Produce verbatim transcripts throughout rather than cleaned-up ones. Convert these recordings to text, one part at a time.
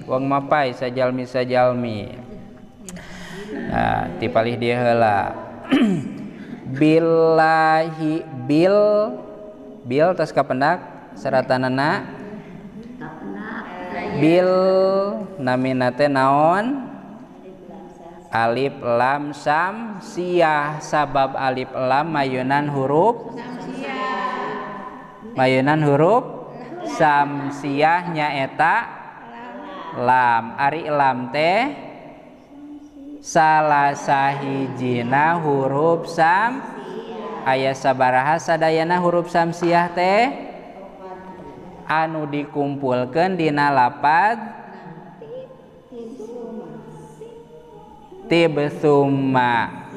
wong mapai sajalmi sajalmi. Nah tipalih dia heula. Billahi bil bil tos kapendak seratanana bil namina teh naon alif lam sam siyah sabab alif lam mayunan huruf mayunan huruf samsiyah nyaeta lam ari lam teh salah sahijina huruf sam aya sabaraha sadayana huruf samsiyah teh anu dikumpulkeun dina lapad tibsumma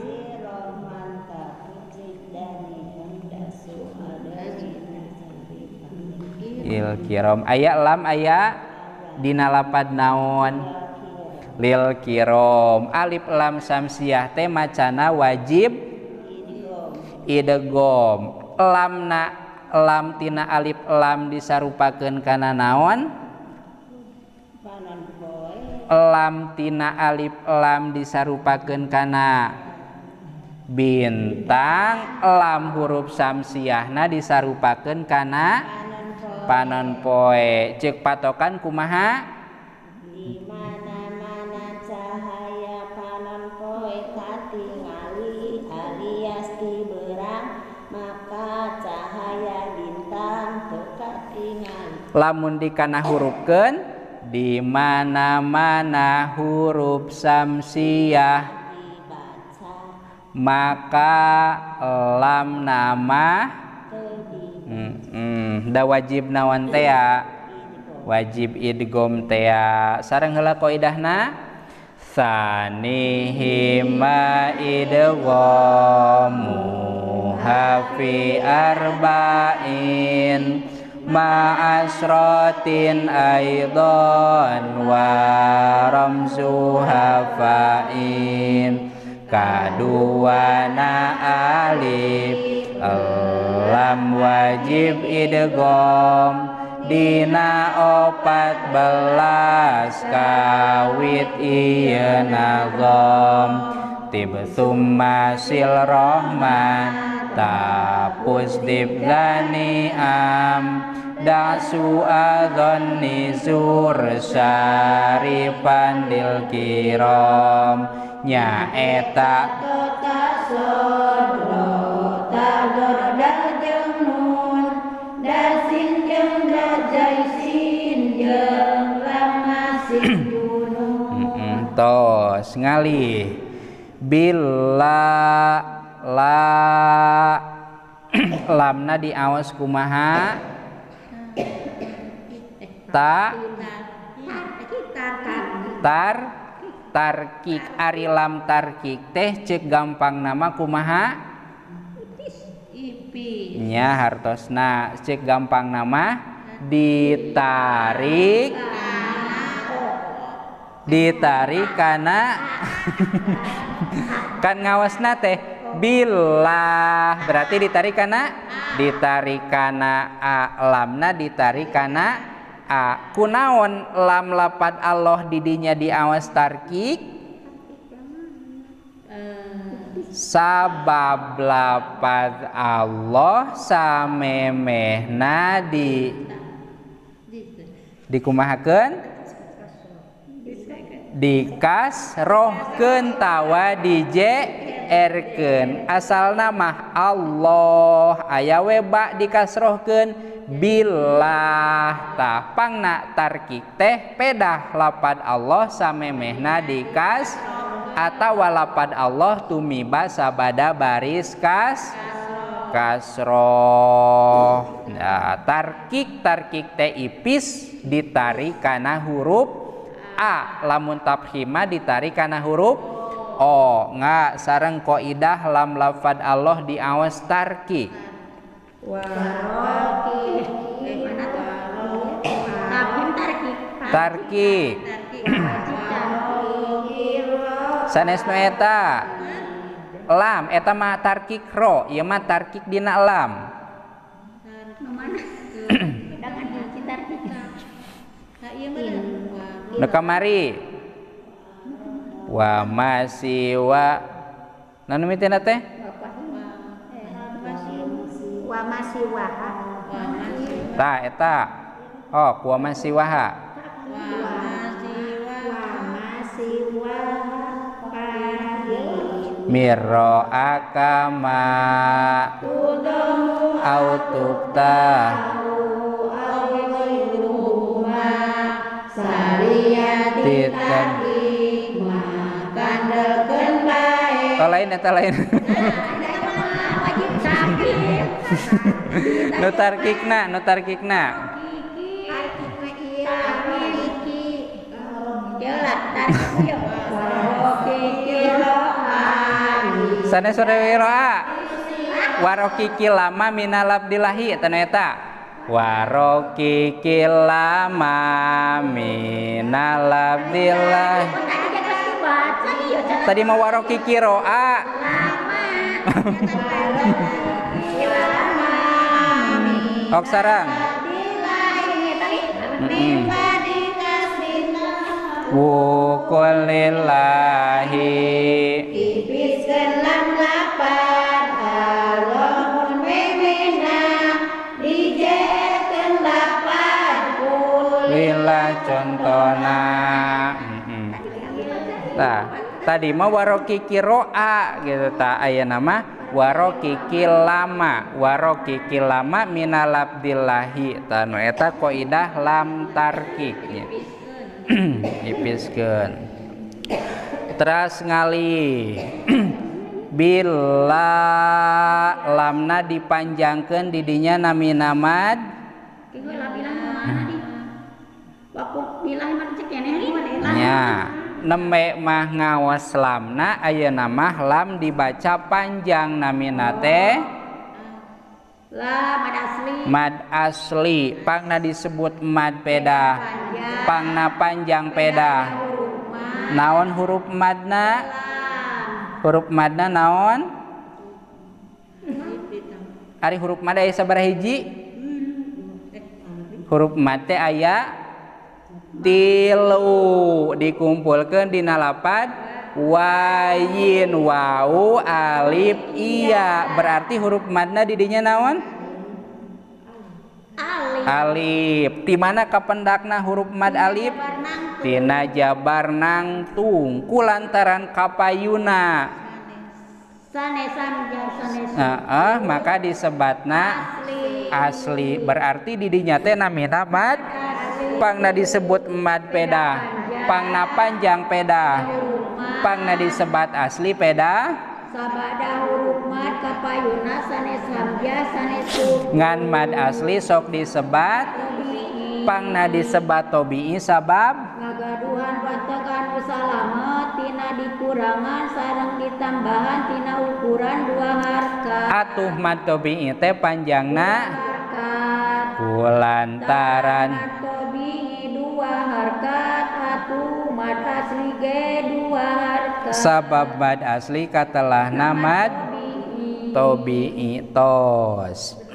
il kiram aya lam aya dina lapad naon lil kiram alif lam samsiyah teh macana wajib idgham lamna lam tina alif lam disarupakeun kana naon lam tina alif lam disarupakeun kana bintang lam huruf samsiyahna disarupakeun kana panon poe ceuk patokan kumaha di mana-mana cahaya panon poe katingali alias tiberang maka cahaya bintang teu katingali lamun dikana hurufkeun di mana-mana huruf samsiyah dibaca maka lam nama hmm, hmm, da wajib naon teh wajib idgham teh sareng heula qaidahna sanihima idghamu hafi arba'in ma'asrotin aidon wa ramzu hafain kaduana alif lam wajib idgham dina opat belas kawit ieu nazam tibsumma sil rahman tapus diblani am dasu adzon nizur syarifan dil kiram nyaeta tasodro tagor dajeng nun dasin jeung dajaisin jeung lamasin junun tos ngalih bila la lamna diawas kumaha ta tar tarkik ari lam tarkik teh ceuk gampang nama kumaha ipis nya hartosna ceuk gampang nama ditarik ditarik kana kan ngawasna teh billah berarti ditarik kana ditarik kana a lamna ditarik kana a kunaon lam lapad Allah didinya diawas tarkik sabab lapad Allah samemehna di dikumahakeun dikasrohkeun tawa dijerkeun asalna mah Allah aya we ba dikasrohkeun billah tah pangna tarkik teh pedah lapad Allah samemehna dikas atawa lapad Allah tumiba sabada baris kas kasroh nah tarkik tarkik teh ipis ditarik kana huruf a lamun tafhima ditarik kana huruf o nga sareng qaidah lam lafad Allah diawas tarkik waraki tarkik sanesna eta lam eta mah tarkik ro ieu mah tarkik dina lam Nu kamari wa masiwa nanu mitina teh wa masih waha ta eta oh wa masiwaha wa masih waha miro akama autukta titan oh lain eta lain nutar kikna nutar kikna sana sore wiroa waroki kilama minalab dilahi eta eta waroki kilama minalab dilahi tadi mau waroki kiroa ok sarang wukulillahi dipiskeun lam lapan Allahun memena dijekeun lapan lillah contona tah tadi mah waroki kiroa gitu ta aya nama waroki kilama waroki kilama minal abdillahi ta nu eta qaidah lam tarkiknya dipiskeun teras ngali bila lamna dipanjangkeun di dinya nami namad nya nembe mah ngawas lamna aya nama lam dibaca panjang namina teh la mad asli mad asli pangna disebut mad peda pangna panjang peda naon huruf madna huruf madna naon ari huruf mad aya sabaraha hiji huruf mad teh aya tilu dikumpulkeun dina lapad wayin wau alif iya berarti huruf madna di dinya naon alif alif di mana kapendakna huruf mad alif tina jabar nang tung kulantaran kapayuna sanesam jeung sanes heeh maka disebatna asli asli berarti di dinya teh namina mad pangna disebut mad peda pangna panjang peda pangna disebat asli peda sabada huruf mad kapayuna sanes hamzah sanes tu ngan mad asli sok disebat pangna disebat tobi'i sabab ngagaduhan patokan usalamet tina dikurangan sareng ditambahan tina ukuran dua harkat atuh mad tobi'i teh panjangna harkat kulantaran tobi'i dua harkat atuh mad asli ge dua harkat sabab mad asli katelahna mad tobi'i tos